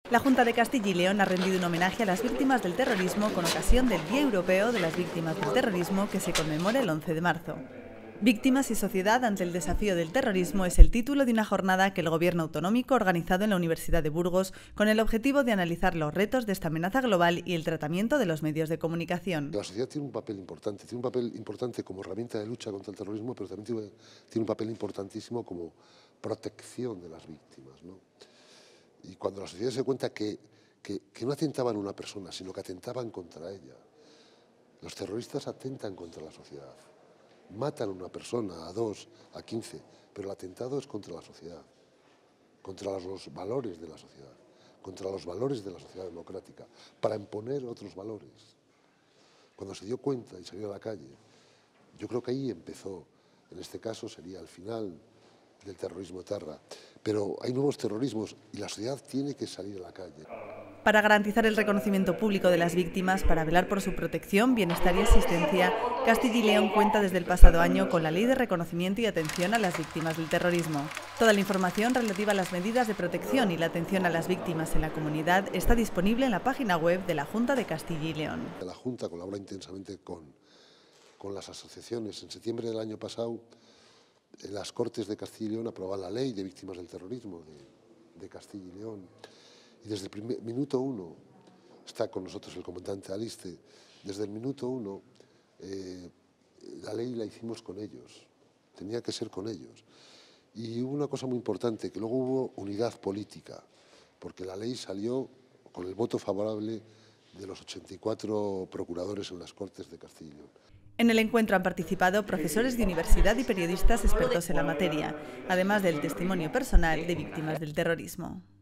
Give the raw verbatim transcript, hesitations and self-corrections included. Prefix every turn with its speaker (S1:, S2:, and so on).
S1: La Junta de Castilla y León ha rendido un homenaje a las víctimas del terrorismo con ocasión del Día Europeo de las Víctimas del Terrorismo, que se conmemora el once de marzo. Víctimas y sociedad ante el desafío del terrorismo es el título de una jornada que el Gobierno autonómico ha organizado en la Universidad de Burgos con el objetivo de analizar los retos de esta amenaza global y el tratamiento de los medios de comunicación.
S2: La sociedad tiene un papel importante, tiene un papel importante como herramienta de lucha contra el terrorismo, pero también tiene, tiene un papel importantísimo como protección de las víctimas, ¿no? Y cuando la sociedad se da cuenta que, que, que no atentaban a una persona, sino que atentaban contra ella. Los terroristas atentan contra la sociedad. Matan a una persona, a dos, a quince, pero el atentado es contra la sociedad, contra los valores de la sociedad, contra los valores de la sociedad democrática, para imponer otros valores. Cuando se dio cuenta y salió a la calle, yo creo que ahí empezó, en este caso sería el final del terrorismo etarra, pero hay nuevos terrorismos y la sociedad tiene que salir a la calle.
S1: Para garantizar el reconocimiento público de las víctimas, para velar por su protección, bienestar y asistencia, Castilla y León cuenta desde el pasado año con la Ley de Reconocimiento y Atención a las Víctimas del Terrorismo. Toda la información relativa a las medidas de protección y la atención a las víctimas en la comunidad está disponible en la página web de la Junta de Castilla y León.
S2: La Junta colabora intensamente con, con las asociaciones. En septiembre del año pasado, en las Cortes de Castilla y León aprobaron la Ley de Víctimas del Terrorismo de, de Castilla y León. Y desde el primer, minuto uno, está con nosotros el comandante Aliste, desde el minuto uno eh, la ley la hicimos con ellos, tenía que ser con ellos. Y hubo una cosa muy importante, que luego hubo unidad política, porque la ley salió con el voto favorable de los ochenta y cuatro procuradores en las Cortes de Castilla y León.
S1: En el encuentro han participado profesores de universidad y periodistas expertos en la materia, además del testimonio personal de víctimas del terrorismo.